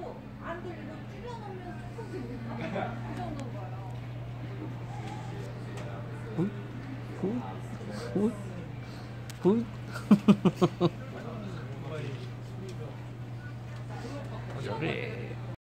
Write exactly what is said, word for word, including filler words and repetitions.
안 들리고 줄여놓으면 조금 들릴까? 그 정도인 거예요. 굿, 굿, 굿, 굿. 그래.